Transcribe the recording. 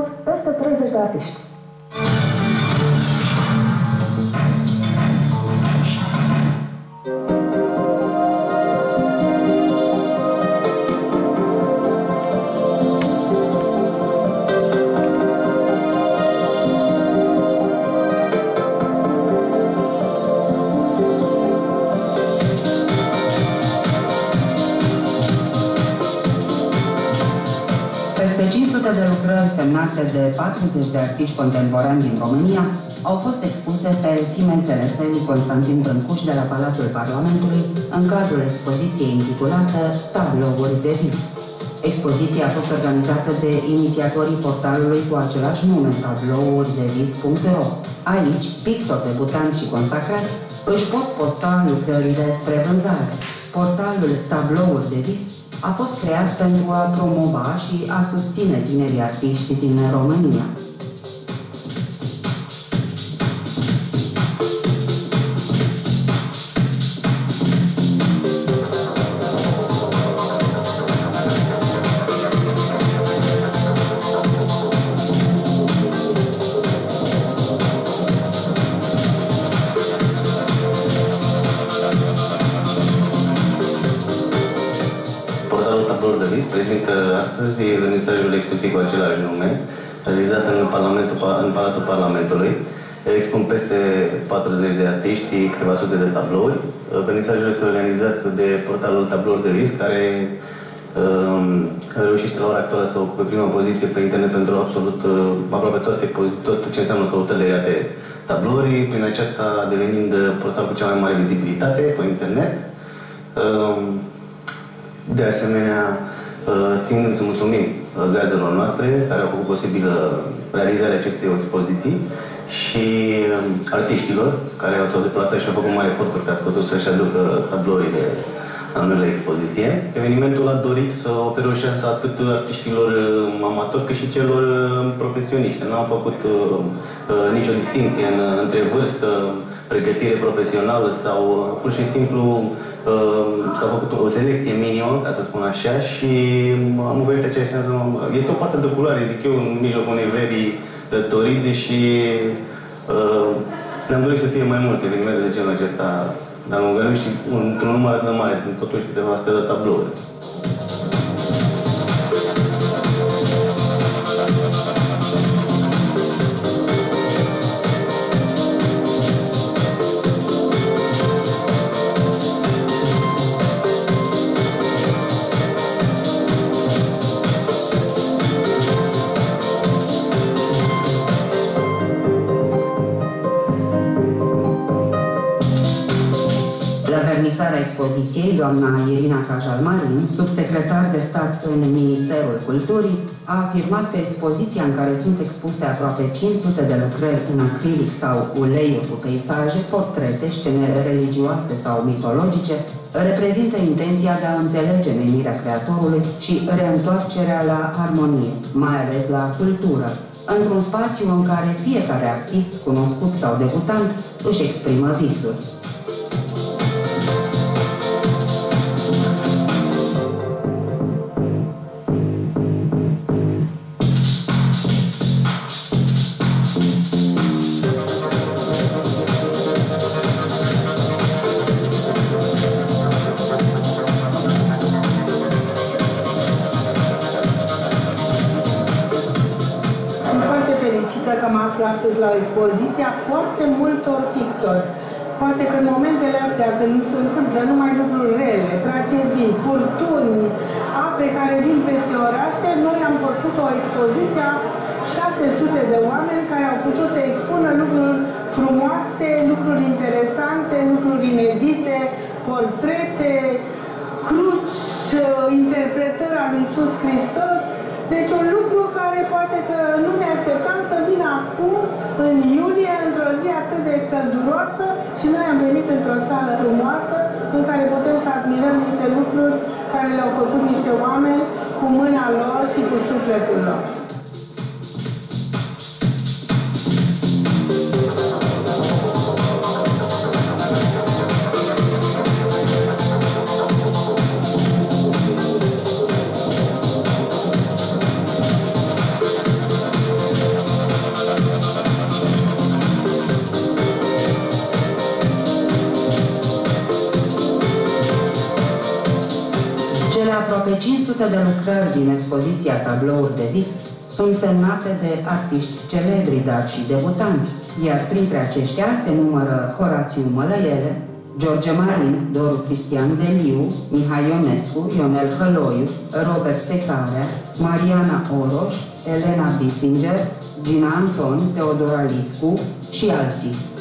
peste 30 de artiști. Peste 500 de lucrări semnate de 40 de artiști contemporani din România au fost expuse pe Simenzele Sălii Constantin Brâncuș de la Palatul Parlamentului în cadrul expoziției intitulată Tablouri de vis. Expoziția a fost organizată de inițiatorii portalului cu același nume, tablouuridevis.ro. Aici, pictori debutanți și consacrați își pot posta lucrările spre vânzare. Portalul Tablouri de vis a fost creat pentru a promova și a susține tinerii artiști din România. Prezintă astăzi vernisajul expoziției cu același nume, realizat în Palatul Parlamentului. Expun peste 40 de artiști, câteva sute de tablouri. Vernisajul este organizat de portalul Tablouri de vis, care reușește la ora actuală să ocupe prima poziție pe internet pentru absolut aproape tot ce înseamnă căutările legate de tablouri, prin aceasta devenind portalul cu cea mai mare vizibilitate pe internet. De asemenea, ținând să mulțumim gazdelor noastre care au făcut posibilă realizarea acestei expoziții și artiștilor care s-au deplasat și au făcut mari eforturi ca să putut să-și aducă tablourile la numele expoziție. Evenimentul a dorit să ofere o șansă atât artiștilor amatori cât și celor profesioniști. Nu am făcut nicio distinție între vârstă, pregătire profesională sau pur și simplu s-a făcut o selecție minimă, ca să spun așa, și am oferit aceeași șansă. Este o pată de culoare, zic eu, în mijlocul unei verii toride și ne-am dorit să fie mai multe evenimente de genul acesta, dar am gândit și într-un număr atât de mare, sunt totuși câteva sute de tablouri. Vernisarea expoziției, doamna Irina Cajalmarin, subsecretar de stat în Ministerul Culturii, a afirmat că expoziția în care sunt expuse aproape 500 de lucrări în acrilic sau uleiuri cu peisaje, portrete, scene religioase sau mitologice, reprezintă intenția de a înțelege menirea creatorului și reîntoarcerea la armonie, mai ales la cultură, într-un spațiu în care fiecare artist, cunoscut sau debutant, își exprimă visul. Că mă aflu astăzi la expoziția foarte multor pictori. Poate că în momentele astea, când se întâmplă numai lucruri rele, tragedii, furtuni, ape care vin peste orașe, noi am făcut o expoziție a 600 de oameni care au putut să expună lucruri frumoase, lucruri interesante, lucruri inedite, portrete, cruci, interpretări al lui Iisus Hristos. Deci un lucru care poate că nu ne așteptam să vină acum, în iulie, într-o zi atât de călduroasă, și noi am venit într-o sală frumoasă în care putem să admirăm niște lucruri care le-au făcut niște oameni cu mâna lor și cu sufletul lor. 500 de lucrări din expoziția Tablouri de vis sunt semnate de artiști celebri, dar și debutanți, iar printre aceștia se numără Horațiu Mălăiele, George Marin, Doru Cristian Deliu, Mihai Ionescu, Ionel Hăloiu, Robert Secarea, Mariana Oroș, Elena Bissinger, Gina Anton, Teodora Liscu și alții.